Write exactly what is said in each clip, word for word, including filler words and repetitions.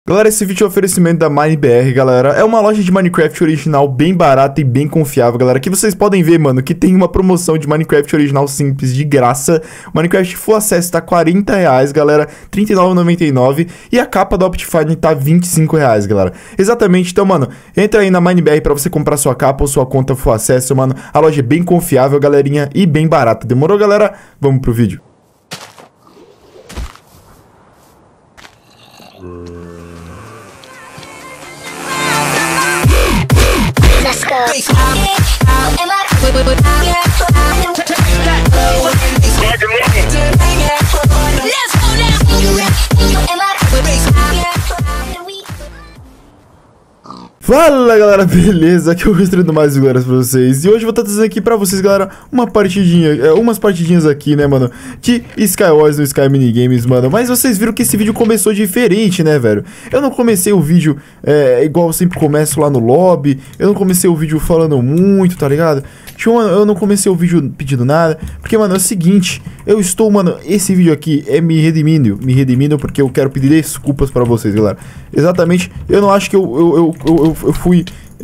Galera, esse vídeo é um oferecimento da MineBR, galera. É uma loja de Minecraft original bem barata e bem confiável, galera. Aqui vocês podem ver, mano, que tem uma promoção de Minecraft original simples de graça. Minecraft Full Acesso tá quarenta reais, galera, trinta e nove reais e noventa e nove centavos. E a capa da Optifine tá vinte e cinco reais, galera. Exatamente, então, mano, entra aí na MineBR pra você comprar sua capa ou sua conta Full Acesso, mano. A loja é bem confiável, galerinha, e bem barata. Demorou, galera? Vamos pro vídeo. Let's go. Fala, galera, beleza? Aqui eu vou estreando mais galera pra vocês. E hoje eu vou estar trazendo aqui pra vocês, galera, uma partidinha, é, umas partidinhas aqui, né, mano, de Skywars no Sky Minigames, mano. Mas vocês viram que esse vídeo começou diferente, né, velho? Eu não comecei o vídeo é, igual eu sempre começo lá no lobby. Eu não comecei o vídeo falando muito, tá ligado? Tipo, mano, eu não comecei o vídeo pedindo nada. Porque, mano, é o seguinte, eu estou, mano, esse vídeo aqui é me redimindo, me redimindo porque eu quero pedir desculpas pra vocês, galera. Exatamente, eu não acho que eu, eu, eu, eu, eu eu fui,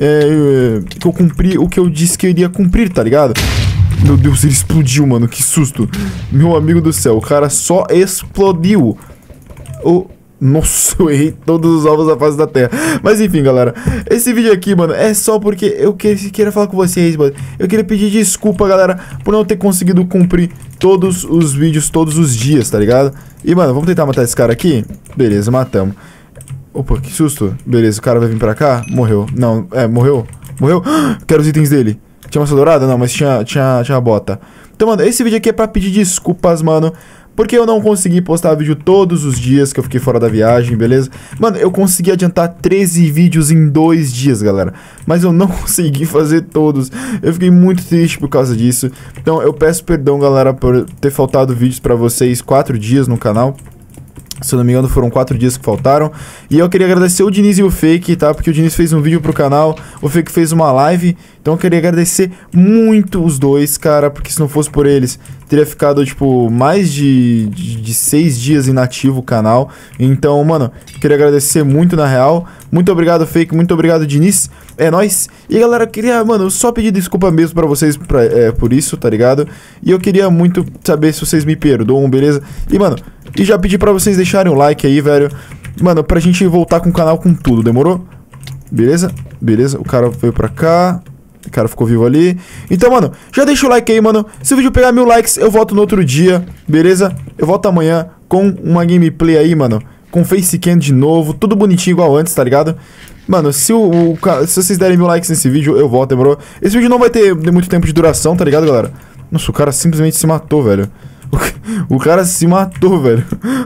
é, que eu cumpri o que eu disse que eu iria cumprir, tá ligado? Meu Deus, ele explodiu, mano, que susto. Meu amigo do céu, o cara só explodiu. Oh, nossa, eu errei todos os ovos da face da terra. Mas enfim, galera, esse vídeo aqui, mano, é só porque eu que, queria falar com vocês, mano. Eu queria pedir desculpa, galera, por não ter conseguido cumprir todos os vídeos todos os dias, tá ligado? E, mano, vamos tentar matar esse cara aqui? Beleza, matamos. Opa, que susto. Beleza, o cara vai vir pra cá. Morreu. Não, é, morreu. Morreu. Quero os itens dele. Tinha maçã dourada? Não, mas tinha, tinha, tinha a bota. Então, mano, esse vídeo aqui é pra pedir desculpas, mano, porque eu não consegui postar vídeo todos os dias que eu fiquei fora da viagem, beleza? Mano, eu consegui adiantar treze vídeos em dois dias, galera. Mas eu não consegui fazer todos. Eu fiquei muito triste por causa disso. Então, eu peço perdão, galera, por ter faltado vídeos pra vocês quatro dias no canal. Se eu não me engano, foram quatro dias que faltaram. E eu queria agradecer o Diniz e o Fake, tá? Porque o Diniz fez um vídeo pro canal, o Fake fez uma live. Então eu queria agradecer muito os dois, cara. Porque se não fosse por eles, teria ficado, tipo, mais de, de, de seis dias inativo o canal. Então, mano, queria agradecer muito, na real. Muito obrigado, Fake. Muito obrigado, Diniz. É nóis. E, galera, eu queria, mano, só pedir desculpa mesmo pra vocês pra, é, por isso, tá ligado? E eu queria muito saber se vocês me perdoam, beleza? E, mano, e já pedi pra vocês deixarem o like aí, velho. Mano, pra gente voltar com o canal com tudo, demorou? Beleza? Beleza, o cara veio pra cá. O cara ficou vivo ali. Então, mano, já deixa o like aí, mano. Se o vídeo pegar mil likes, eu volto no outro dia, beleza? Eu volto amanhã com uma gameplay aí, mano, com facecam de novo, tudo bonitinho igual antes, tá ligado? Mano, se, o, o, se vocês derem mil likes nesse vídeo, eu volto, demorou? Esse vídeo não vai ter muito tempo de duração, tá ligado, galera? Nossa, o cara simplesmente se matou, velho. O, o cara se matou, velho.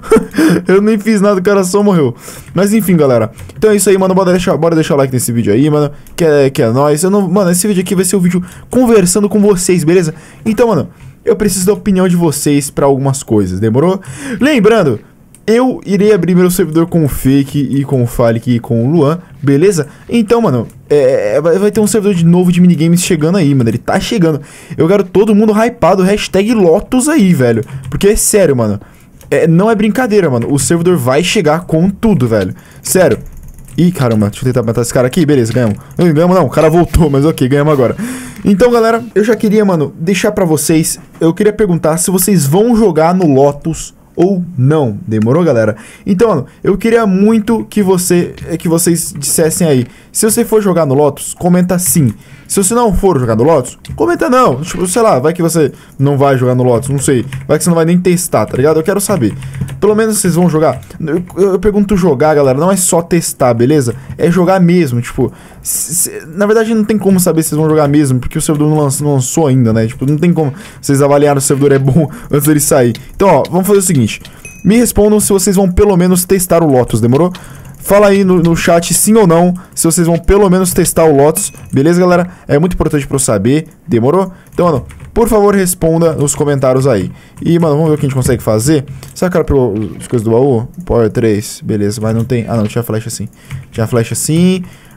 Eu nem fiz nada, o cara só morreu. Mas enfim, galera. Então é isso aí, mano. Bora deixar, bora deixar o like nesse vídeo aí, mano. Que é, que é nóis. Eu não, mano, esse vídeo aqui vai ser um vídeo conversando com vocês, beleza? Então, mano, eu preciso da opinião de vocês pra algumas coisas, demorou? Lembrando, eu irei abrir meu servidor com o Fake e com o Falik e com o Luan, beleza? Então, mano, é, vai ter um servidor de novo de minigames chegando aí, mano. Ele tá chegando. Eu quero todo mundo hypado, hashtag Lotus aí, velho. Porque é sério, mano. É, não é brincadeira, mano. O servidor vai chegar com tudo, velho. Sério. Ih, caramba, deixa eu tentar matar esse cara aqui. Beleza, ganhamos. Não, ganhamos não, o cara voltou, mas ok, ganhamos agora. Então, galera, eu já queria, mano, deixar pra vocês. Eu queria perguntar se vocês vão jogar no Lotus ou não, demorou, galera? Então, mano, eu queria muito que você que vocês dissessem aí. Se você for jogar no Lotus, comenta sim. Se você não for jogar no Lotus, comenta não. Tipo, sei lá, vai que você não vai jogar no Lotus, não sei. Vai que você não vai nem testar, tá ligado? Eu quero saber. Pelo menos vocês vão jogar. Eu, eu, eu pergunto jogar, galera, não é só testar, beleza? É jogar mesmo, tipo... Se, se, na verdade, não tem como saber se vocês vão jogar mesmo, porque o servidor não lançou, não lançou ainda, né? Tipo, não tem como vocês avaliarem se o servidor é bom antes dele sair. Então, ó, vamos fazer o seguinte. Me respondam se vocês vão pelo menos testar o Lotus, demorou? Fala aí no, no chat sim ou não, se vocês vão pelo menos testar o Lotus, beleza, galera? É muito importante pra eu saber, demorou? Então, mano, por favor, responda nos comentários aí. E, mano, vamos ver o que a gente consegue fazer. Será que era pelas coisas do baú? Power três, beleza, mas não tem... Ah, não, tinha flecha assim. Tinha flecha assim.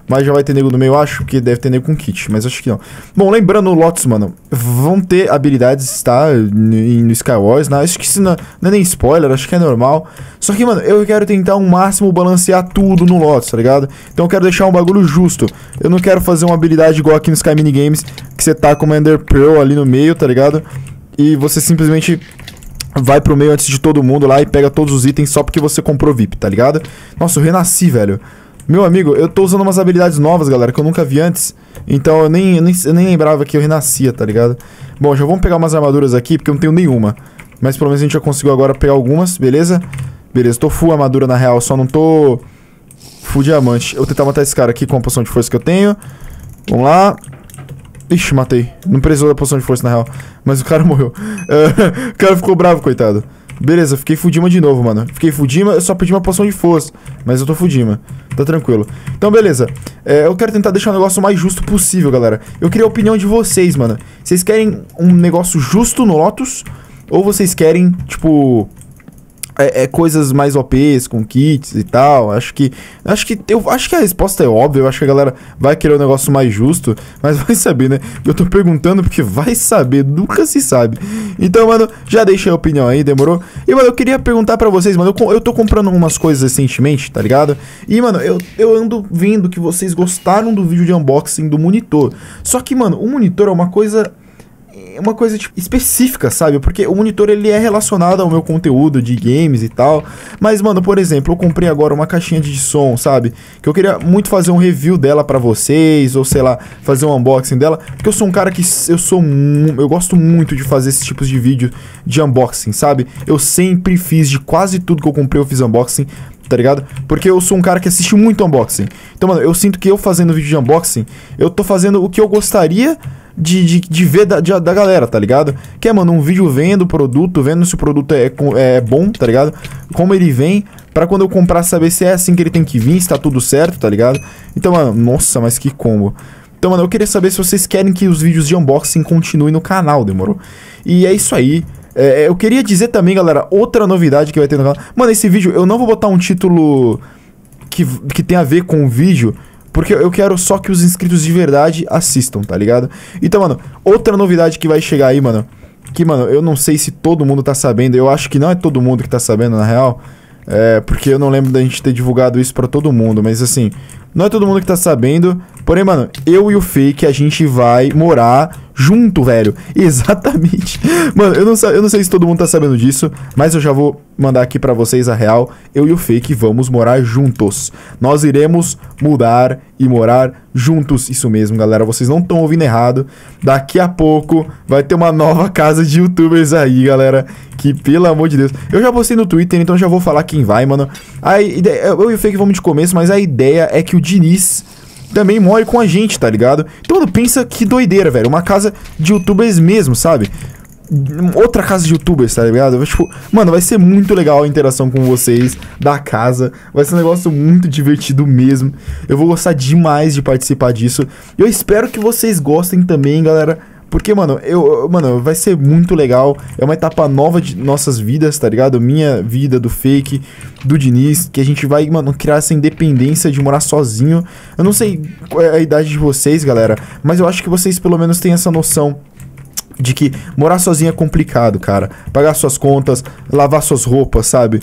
Mas já vai ter nego no meio, eu acho, que deve ter nego com kit, mas acho que não. Bom, lembrando, o Lotus, mano, vão ter habilidades, tá? No Skywars, né? Acho que isso não, não é nem spoiler, acho que é normal. Só que, mano, eu quero tentar ao máximo balancear tudo no Lotus, tá ligado? Então eu quero deixar um bagulho justo. Eu não quero fazer uma habilidade igual aqui no Sky Minigames, que você tá com uma Ender Pearl ali no meio, tá ligado? E você simplesmente vai pro meio antes de todo mundo lá e pega todos os itens só porque você comprou V I P, tá ligado? Nossa, eu renasci, velho. Meu amigo, eu tô usando umas habilidades novas, galera, que eu nunca vi antes. Então eu nem, eu nem, eu nem lembrava que eu renascia, tá ligado? Bom, já vamos pegar umas armaduras aqui, porque eu não tenho nenhuma. Mas pelo menos a gente já conseguiu agora pegar algumas, beleza? Beleza, tô full armadura na real, só não tô full diamante. Eu vou tentar matar esse cara aqui com a poção de força que eu tenho. Vamos lá. Ixi, matei. Não precisou da poção de força na real. Mas o cara morreu. Uh, o cara ficou bravo, coitado. Beleza, fiquei Fudima de novo, mano. Fiquei Fudima, eu só pedi uma poção de força. Mas eu tô Fudima, tá tranquilo. Então, beleza, é, eu quero tentar deixar o negócio mais justo possível, galera. Eu queria a opinião de vocês, mano. Vocês querem um negócio justo no Lotus? Ou vocês querem, tipo... É, é coisas mais O Ps, com kits e tal. Acho que... Acho que eu acho que a resposta é óbvia. Eu acho que a galera vai querer um negócio mais justo. Mas vai saber, né? Eu tô perguntando porque vai saber. Nunca se sabe. Então, mano, já deixei a opinião aí, demorou? E, mano, eu queria perguntar pra vocês, mano. Eu, eu tô comprando umas coisas recentemente, tá ligado? E, mano, eu, eu ando vendo que vocês gostaram do vídeo de unboxing do monitor. Só que, mano, o monitor é uma coisa... É uma coisa, tipo, específica, sabe? Porque o monitor, ele é relacionado ao meu conteúdo de games e tal. Mas, mano, por exemplo, eu comprei agora uma caixinha de som, sabe? Que eu queria muito fazer um review dela pra vocês, ou sei lá, fazer um unboxing dela. Porque eu sou um cara que eu sou... Eu gosto muito de fazer esses tipos de vídeo de unboxing, sabe? Eu sempre fiz, de quase tudo que eu comprei, eu fiz unboxing, tá ligado? Porque eu sou um cara que assiste muito unboxing. Então, mano, eu sinto que eu fazendo vídeo de unboxing, eu tô fazendo o que eu gostaria... De, de, de ver da, de, da galera, tá ligado? Que é, mano, um vídeo vendo o produto, vendo se o produto é, é bom, tá ligado? Como ele vem, pra quando eu comprar saber se é assim que ele tem que vir, se tá tudo certo, tá ligado? Então, mano, nossa, mas que combo. Então, mano, eu queria saber se vocês querem que os vídeos de unboxing continuem no canal, demorou? E é isso aí. É, eu queria dizer também, galera, outra novidade que vai ter no canal. Mano, esse vídeo, eu não vou botar um título que, que tem a ver com o vídeo... Porque eu quero só que os inscritos de verdade assistam, tá ligado? Então, mano, outra novidade que vai chegar aí, mano... Que, mano, eu não sei se todo mundo tá sabendo. Eu acho que não é todo mundo que tá sabendo, na real. É, porque eu não lembro da gente ter divulgado isso pra todo mundo. Mas, assim, não é todo mundo que tá sabendo. Porém, mano, eu e o Fake, a gente vai morar junto, velho. Exatamente. Mano, eu não, eu não sei se todo mundo tá sabendo disso, mas eu já vou mandar aqui pra vocês a real. Eu e o Fake vamos morar juntos. Nós iremos mudar e morar juntos. Isso mesmo, galera. Vocês não estão ouvindo errado. Daqui a pouco vai ter uma nova casa de youtubers aí, galera. Que, pelo amor de Deus. Eu já postei no Twitter, então já vou falar quem vai, mano. A ideia, eu e o Fake vamos de começo, mas a ideia é que o Diniz também more com a gente, tá ligado? Então, mano, pensa que doideira, velho. Uma casa de youtubers mesmo, sabe? Outra casa de youtubers, tá ligado? Tipo, mano, vai ser muito legal a interação com vocês da casa. Vai ser um negócio muito divertido mesmo. Eu vou gostar demais de participar disso. Eu espero que vocês gostem também, galera. Porque, mano, eu, mano, vai ser muito legal. É uma etapa nova de nossas vidas, tá ligado? Minha vida, do Fake, do Diniz. Que a gente vai, mano, criar essa independência de morar sozinho. Eu não sei qual é a idade de vocês, galera. Mas eu acho que vocês pelo menos têm essa noção de que morar sozinho é complicado, cara. Pagar suas contas, lavar suas roupas, sabe?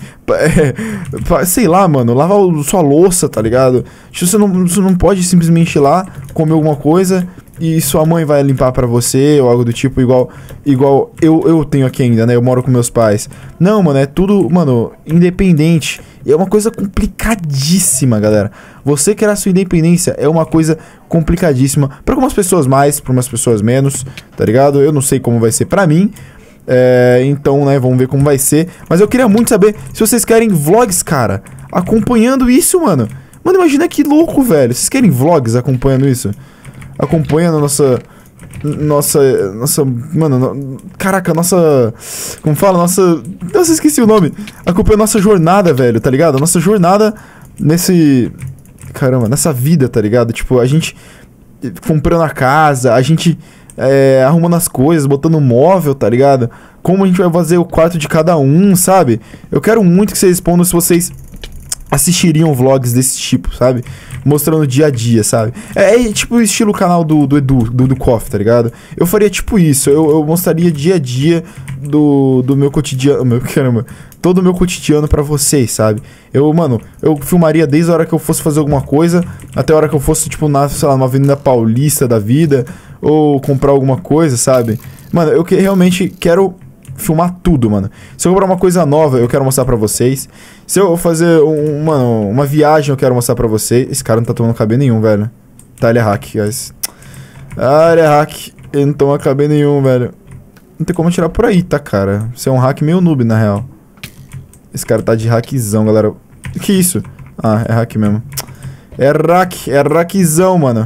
É, sei lá, mano, lavar sua louça, tá ligado? Você não, você não pode simplesmente ir lá, comer alguma coisa e sua mãe vai limpar pra você ou algo do tipo, igual, igual eu, eu tenho aqui ainda, né? Eu moro com meus pais. Não, mano, é tudo, mano, independente. E é uma coisa complicadíssima, galera. Você criar sua independência é uma coisa complicadíssima. Pra algumas pessoas mais, pra umas pessoas menos, tá ligado? Eu não sei como vai ser pra mim. É, então, né, vamos ver como vai ser. Mas eu queria muito saber se vocês querem vlogs, cara, acompanhando isso, mano. Mano, imagina que louco, velho. Vocês querem vlogs acompanhando isso? Acompanhando a nossa... Nossa... Nossa... Mano... No, caraca, nossa... Como fala? Nossa... Nossa, esqueci o nome. Acompanhando a nossa jornada, velho, tá ligado? A nossa jornada nesse... Caramba, nessa vida, tá ligado? Tipo, a gente... Comprando a casa, a gente... É, arrumando as coisas, botando um móvel, tá ligado? Como a gente vai fazer o quarto de cada um, sabe? Eu quero muito que vocês respondam se vocês assistiriam vlogs desse tipo, sabe? Mostrando o dia a dia, sabe? É, é tipo o estilo canal do, do Edu, do, do Koff, tá ligado? Eu faria tipo isso, eu, eu mostraria dia a dia do, do meu cotidiano, meu, caramba, todo o meu cotidiano pra vocês, sabe? Eu, mano, eu filmaria desde a hora que eu fosse fazer alguma coisa, até a hora que eu fosse, tipo, na, sei lá, numa avenida paulista da vida, ou comprar alguma coisa, sabe? Mano, eu que, realmente quero filmar tudo, mano. Se eu comprar uma coisa nova, eu quero mostrar pra vocês. Se eu fazer, um, mano, uma viagem, eu quero mostrar pra vocês. Esse cara não tá tomando cabelo nenhum, velho. Tá, ele é hack, guys. Ah, ele é hack. Ele não toma cabelo nenhum, velho. Não tem como tirar por aí, tá, cara? Você é um hack meio noob, na real. Esse cara tá de hackzão, galera. Que isso? Ah, é hack mesmo. É hack, é hackzão, mano.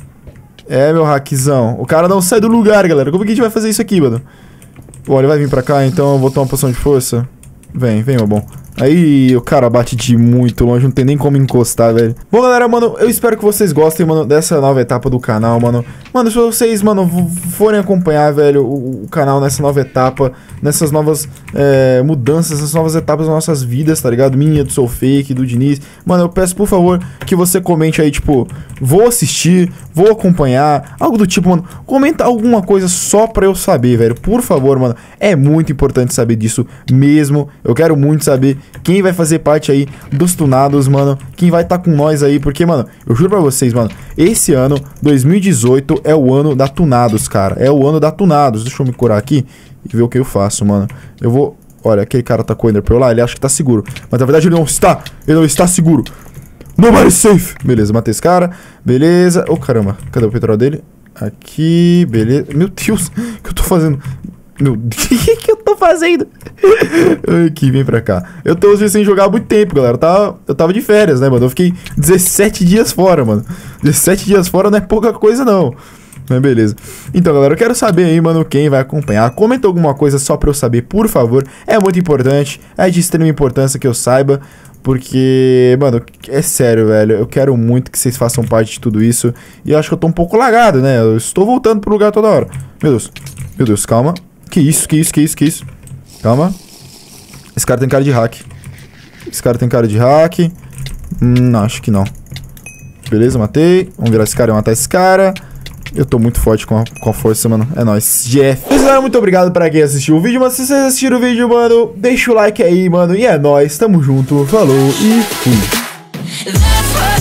É, meu hackzão. O cara não sai do lugar, galera. Como que a gente vai fazer isso aqui, mano? Bom, ele vai vir pra cá, então eu vou tomar uma poção de força. Vem, vem, meu bom. Aí o cara bate de muito longe, não tem nem como encostar, velho. Bom, galera, mano, eu espero que vocês gostem, mano, dessa nova etapa do canal, mano. Mano, se vocês, mano, forem acompanhar, velho, o, o canal nessa nova etapa, nessas novas é, mudanças, nessas novas etapas das nossas vidas, tá ligado? Minha, do Soul Fake, do Diniz. Mano, eu peço, por favor, que você comente aí, tipo, vou assistir, vou acompanhar, algo do tipo, mano. Comenta alguma coisa só pra eu saber, velho. Por favor, mano. É muito importante saber disso mesmo. Eu quero muito saber quem vai fazer parte aí dos tunados, mano. Quem vai estar tá com nós aí. Porque, mano, eu juro pra vocês, mano, esse ano, dois mil e dezoito, é o ano da tunados, cara. É o ano da tunados. Deixa eu me curar aqui e ver o que eu faço, mano. Eu vou... Olha, aquele cara tá com o Ender Pearl lá, ele acha que tá seguro. Mas na verdade ele não está. Ele não está seguro. Nobody safe. Beleza, matei esse cara. Beleza. Oh, caramba. Cadê o petróleo dele? Aqui. Beleza. Meu Deus. O que eu tô fazendo? Meu Deus. O que eu tô fazendo? Aqui, vem pra cá. Eu tô sem jogar há muito tempo, galera. Eu tava, eu tava de férias, né, mano? Eu fiquei dezessete dias fora, mano. dezessete dias fora não é pouca coisa, não. Mas beleza. Então, galera, eu quero saber aí, mano, quem vai acompanhar. Comenta alguma coisa só pra eu saber, por favor. É muito importante. É de extrema importância que eu saiba. Porque, mano, é sério, velho. Eu quero muito que vocês façam parte de tudo isso. E eu acho que eu tô um pouco lagado, né? Eu estou voltando pro lugar toda hora. Meu Deus. Meu Deus, calma. Que isso, que isso, que isso, que isso. Calma. Esse cara tem cara de hack. Esse cara tem cara de hack. Hum, acho que não. Beleza, matei. Vamos virar esse cara e matar esse cara. Eu tô muito forte com a, com a força, mano. É nóis. Jeff. Mas, galera, muito obrigado pra quem assistiu o vídeo. Mas se vocês assistiram o vídeo, mano, deixa o like aí, mano. E é nóis. Tamo junto. Falou e fui.